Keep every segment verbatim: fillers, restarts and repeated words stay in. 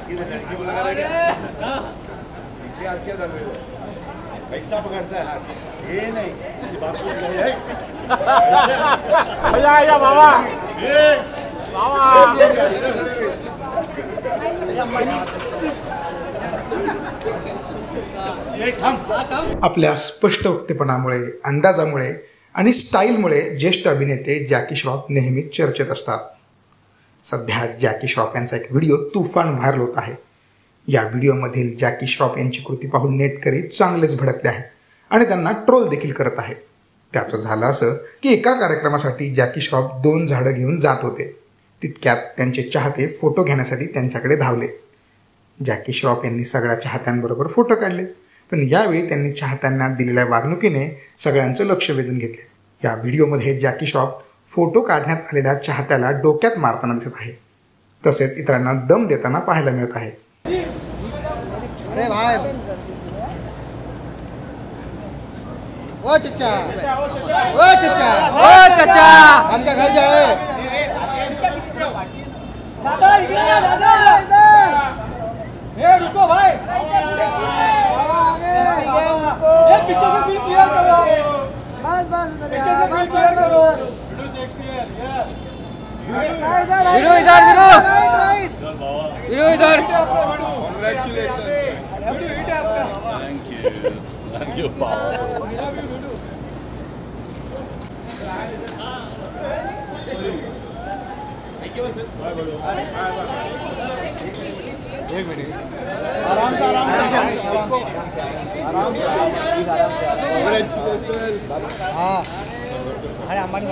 पैसा पकड़ता है हाथ, ये नहीं बापू बाबा आपल्या स्पष्ट वक्तेपणामुळे, अंदाजामुळे आणि स्टाईलमुळे ज्येष्ठ अभिनेते जॅकी श्रॉफ नेहमीच चर्चेत असतात. सध्या जॅकी श्रॉफ यांचा एक व्हिडिओ तुफान व्हायरल होत आहे. या व्हिडिओमधील जॅकी श्रॉफ यांची कृती पाहून नेटकरी चांगलेच भडकले आहेत आणि त्यांना ट्रोल देखील करत आहेत. त्याचं झालं असं की एका कार्यक्रमासाठी जॅकी श्रॉफ दोन झाडं घेऊन जात होते. तितक्यात त्यांचे चाहते फोटो घेण्यासाठी त्यांच्याकडे धावले. जॅकी श्रॉफ यांनी सगळ्या चाहत्यांबरोबर फोटो काढले, पण यावेळी त्यांनी चाहत्यांना दिलेल्या वागणुकीने सगळ्यांचं लक्ष वेधून घेतले. या व्हिडिओमध्ये जॅकी श्रॉफ फोटो काढण्यात आलेल्या चाहत्याला डोक्यात मारताना दिसत आहे, तसेच इतरांना दम देताना पाहायला मिळत आहे. अरे भाई ओ चचा ओ चचा ओ चचा आमच्या घर जाए दादा इकडे या दादा इधर ए रुको भाई एक पीछे से बिल क्लियर करो बस बस पीछे से बिल क्लियर करो वीडियो शेक्सपियर यस वीडियो इधर वीडियो वीडियो इधर कांग्रेचुलेशन वीडियो हिट है आपका थैंक यू थैंक यू पापा एक मिनट आराम से आराम से आराम से हाँ अरे अंबानी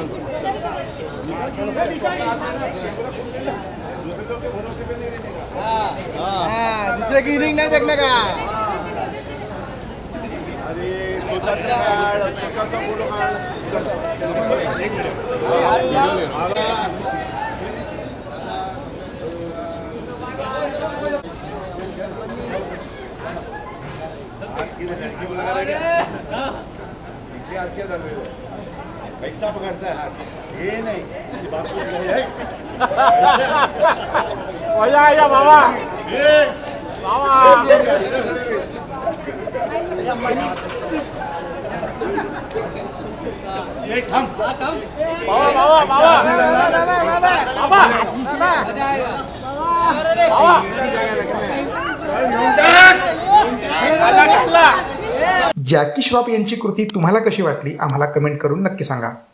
हाँ दूसरे की इनिंग नहीं देखने का. अरे छोटा सा छोटा सा फोटो पैसा पकड़ता है हाथ, ये नहीं बापू बाबा जॅकी श्रॉफ यांची कृती तुम्हाला कशी वाटली आम्हाला कमेंट करून नक्की सांगा.